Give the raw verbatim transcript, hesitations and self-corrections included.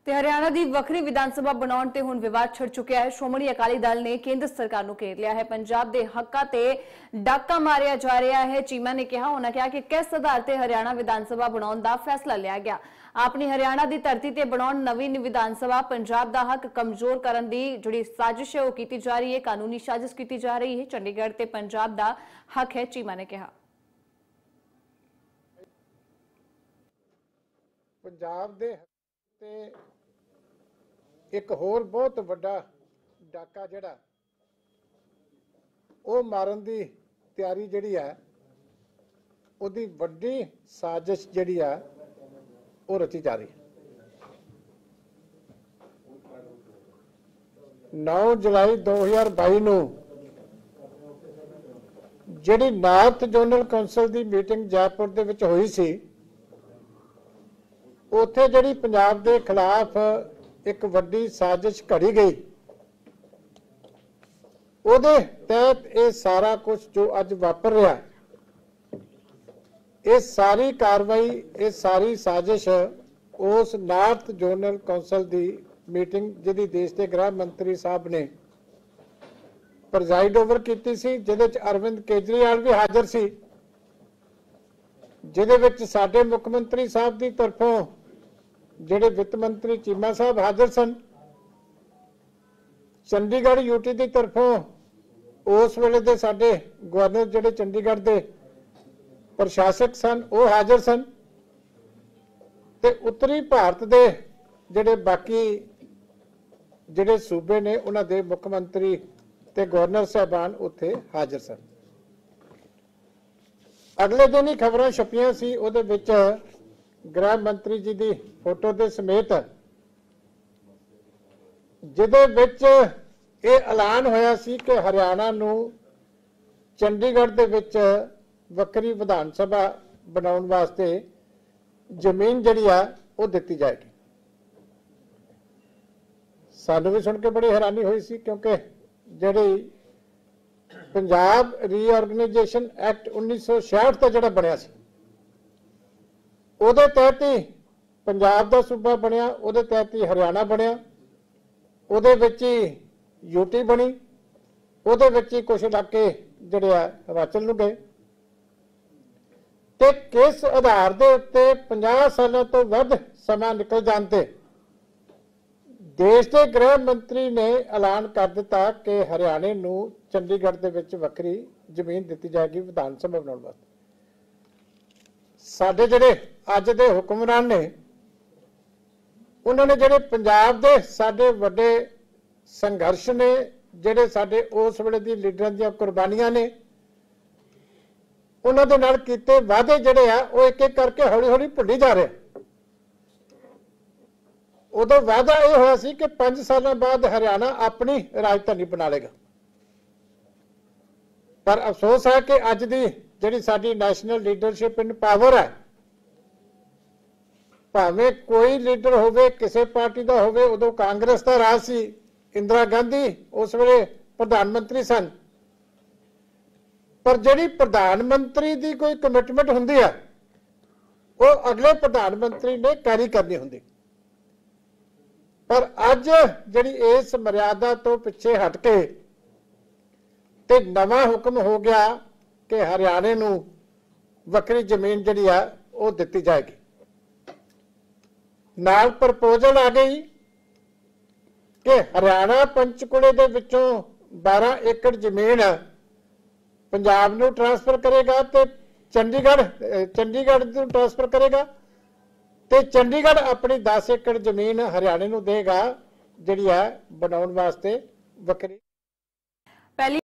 ਤੇ ਹਰਿਆਣਾ ਦੀ ਵੱਖਰੀ ਵਿਧਾਨ ਸਭਾ ਬਣਾਉਣ ਤੇ ਹੁਣ ਵਿਵਾਦ ਛਿੜ ਚੁੱਕਿਆ ਹੈ। ਸ਼੍ਰੋਮਣੀ ਅਕਾਲੀ ਦਲ ਨੇ ਕੇਂਦਰ ਸਰਕਾਰ ਨੂੰ ਘੇਰ ਲਿਆ ਹੈ। ਪੰਜਾਬ ਦੇ ਹੱਕਾਂ ਤੇ ਡਾਕਾ ਮਾਰਿਆ ਜਾ ਰਿਹਾ ਹੈ। ਚੀਮਾ ਨੇ ਕਿਹਾ ਉਹਨਾਂ ਕਿਹਾ ਕਿ ਕਿਸ ਆਧਾਰ ਤੇ ਹਰਿਆਣਾ ਵਿਧਾਨ ਸਭਾ ਬਣਾਉਣ ਦਾ ਫੈਸਲਾ ਲਿਆ ਗਿਆ। ਆਪਣੀ ਹਰਿਆਣਾ ਦੀ ਧਰਤੀ ਤੇ ਬਣਾਉਣ ਨਵੀਂ ਵਿਧਾਨ ਸਭਾ ਪੰਜਾਬ ਦਾ ਹੱਕ ਕਮਜ਼ੋਰ ਕਰਨ ਦੀ ਜਿਹੜੀ ਸਾਜ਼ਿਸ਼ ਹੈ ਉਹ ਕੀਤੀ ਜਾ ਰਹੀ ਹੈ, ਕਾਨੂੰਨੀ ਸਾਜ਼ਿਸ਼ ਕੀਤੀ ਜਾ ਰਹੀ ਹੈ। ਚੰਡੀਗੜ੍ਹ ਤੇ ਪੰਜਾਬ ਦਾ ਹੱਕ ਹੈ, ਚੀਮਾ ਨੇ ਕਿਹਾ। ਪੰਜਾਬ ਦੇ ਤੇ एक होर बहुत वड्डा डाका जिहड़ा वो मारन दी तैयारी जिहड़ी है उहदी वड्डी साजिश जिहड़ी है वो रची जा रही है। नौ जुलाई दो हज़ार बाई नूं जिहड़ी नार्थ जोनल कौंसल दी मीटिंग जयपुर दे विच होई सी, उत्थे जिहड़ी पंजाब दे खिलाफ एक वड्डी साजिश घड़ी गई, उहदे तहत ये सारा कुछ जो अज वापर रहा, ये सारी कार्रवाई ये सारी साजिश उस नार्थ जोनल कौंसल की मीटिंग जिहदी देश के गृह मंत्री साहब ने प्रजाइड ओवर की सी, जिहदे च अरविंद केजरीवाल भी हाजिर सी, जिहदे विच साडे मुख मंत्री साहब की तरफों ਜਿਹੜੇ ਵਿੱਤ ਮੰਤਰੀ ਚੀਮਾ ਸਾਹਿਬ ਹਾਜ਼ਰ ਸਨ। ਚੰਡੀਗੜ੍ਹ यूटी की तरफों उस वेले दे साडे गवर्नर ਜਿਹੜੇ ਚੰਡੀਗੜ੍ਹ ਦੇ प्रशासक सन वो हाजिर सन ते उत्तरी भारत के ਜਿਹੜੇ बाकी ਜਿਹੜੇ सूबे ने उन्हां दे मुख मंत्री ते गवर्नर साहबान उत्थे हाजिर सन। अगले दिन ही खबरां छपियां सी, उहदे विच गृह मंत्री जी की फोटो के समेत जिहदे विच ये ऐलान होया सी कि हरियाणा नूं चंडीगढ़ दे विच वक्री विधान सभा बनाउण वास्ते जमीन जिहड़ी आ वो दित्ती जाएगी। सानूं भी सुन के बड़ी हैरानी हुई सी, क्योंकि जिहड़ी पंजाब रीऑर्गेनाइजेशन एक्ट उन्नीस सौ छियाठ का जिहड़ा बनिया सी, ਉਹਦੇ ਤਹਿਤ ਹੀ ਪੰਜਾਬ ਦਾ ਸੂਬਾ ਬਣਿਆ, ਉਹਦੇ ਤਹਿਤ ਹੀ ਹਰਿਆਣਾ ਬਣਿਆ, ਉਹਦੇ ਵਿੱਚ ਹੀ ਯੂਟੀ ਬਣੀ, ਉਹਦੇ ਵਿੱਚ ਹੀ ਕੁਝ ਇਲਾਕੇ ਜਿਹੜੇ ਆ ਹਿਮਾਚਲ ਨੂੰ ਗਏ। ਤੇ ਕਿਸ ਆਧਾਰ ਦੇ ਉੱਤੇ ਪੰਜਾਹ ਸਾਲਾਂ ਤੋਂ ਵੱਧ ਸਮਾਂ ਨਿਕਲ ਜਾਣ ਤੇ ਦੇਸ਼ ਦੇ ਗ੍ਰਹਿ ਮੰਤਰੀ ਨੇ ਐਲਾਨ ਕਰ ਦਿੱਤਾ ਕਿ ਹਰਿਆਣੇ ਨੂੰ ਚੰਡੀਗੜ੍ਹ ਦੇ ਵਿੱਚ ਵੱਖਰੀ ਜ਼ਮੀਨ ਦਿੱਤੀ ਜਾਏਗੀ ਵਿਧਾਨ ਸਭਾ ਬਣਾਉਣ ਵਾਸਤੇ। साडे जिहड़े अज दे हुक्मरान ने उन्होंने जिहड़े पंजाब दे साडे वड्डे संघर्ष ने, जिहड़े साडे उस वेले दी लीडरां दी कुर्बानियां ने, उन्हां दे नाल कीते वादे जिहड़े आ वो एक एक करके हौली हौली भुल्ली जा रहे। उदों वादा यह होया सी कि पांच साल बाद हरियाणा अपनी राजधानी बना लेगा, पर अफसोस है कि अज दी ਜਿਹੜੀ ਸਾਡੀ ਨੈਸ਼ਨਲ ਲੀਡਰਸ਼ਿਪ ਇਨ ਪਾਵਰ ਹੈ, ਭਾਵੇਂ ਕੋਈ ਲੀਡਰ ਹੋਵੇ ਕਿਸੇ ਪਾਰਟੀ ਦਾ ਹੋਵੇ, ਉਦੋਂ ਕਾਂਗਰਸ ਦਾ ਰਾਜ ਸੀ, ਇੰਦਰਾ ਗਾਂਧੀ ਉਸ ਵੇਲੇ ਪ੍ਰਧਾਨ ਮੰਤਰੀ ਸਨ, ਪਰ ਜਿਹੜੀ ਪ੍ਰਧਾਨ ਮੰਤਰੀ ਦੀ ਕੋਈ ਕਮਿਟਮੈਂਟ ਹੁੰਦੀ ਹੈ ਉਹ ਅਗਲੇ ਪ੍ਰਧਾਨ ਮੰਤਰੀ ਨੇ ਕੈਰੀ ਕਰਨੀ ਹੁੰਦੀ। ਪਰ ਅੱਜ ਜਿਹੜੀ ਇਸ ਮਰਿਆਦਾ ਤੋਂ ਪਿੱਛੇ ਹਟ ਕੇ ਤੇ ਨਵਾਂ ਹੁਕਮ ਹੋ ਗਿਆ कि हरियाणे नूं वक्री जमीन जिहड़ी आ वो दित्ती जाएगी। नाल प्रपोजल आ गई कि हरियाणा पंचकुले दे विचों बारह एकड़ जमीन पंजाब नूं ट्रांसफर करेगा ते चंडीगढ़ चंडीगढ़ नूं ट्रांसफर करेगा ते चंडीगढ़ अपनी दस एकड़ जमीन हरियाणे नूं देगा जिहड़ी आ बनाउण वास्ते वक्री।